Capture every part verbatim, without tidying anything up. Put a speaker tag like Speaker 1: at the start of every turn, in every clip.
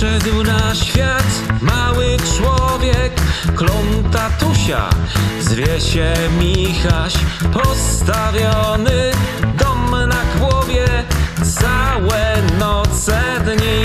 Speaker 1: Przyszedł na świat mały człowiek, klon tatusia, zwie się Michaś. Postawiony dom na głowie, całe noce dni.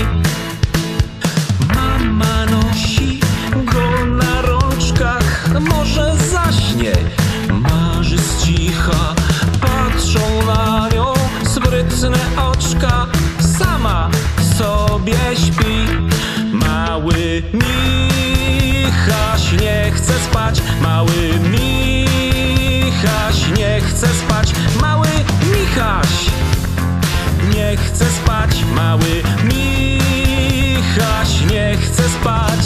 Speaker 1: Mama nosi go na rączkach, może zaśnie, marzy z cicha. Patrzą na nią sprytne oczka, sama sobie śpi. Mały Michaś nie chce spać, mały Michaś nie chce spać, mały Michaś nie chce spać, mały Michaś nie chce spać.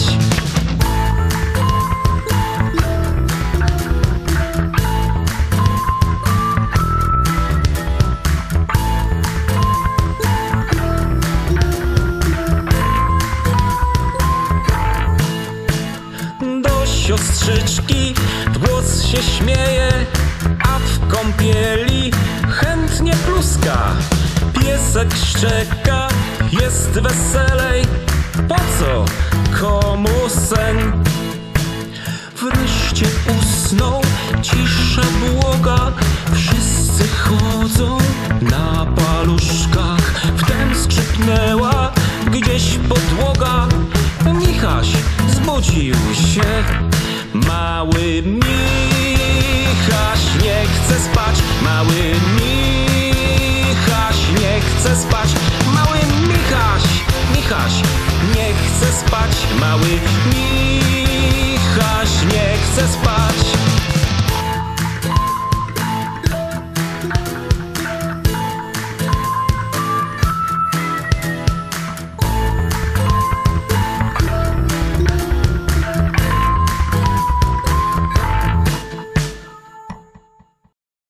Speaker 1: Siostrzyczki w głos się śmieje, a w kąpieli chętnie pluska. Piesek szczeka, jest weselej, po co komu sen? Wreszcie usnął, cisza błoga, wszyscy chodzą na paluszkach. Wtem skrzypnęła gdzieś podłoga, Michaś zbudził się. Mały Michaś nie chce spać, mały Michaś nie chce spać, mały Michaś, Michaś nie chce spać, mały Michaś nie chce spać.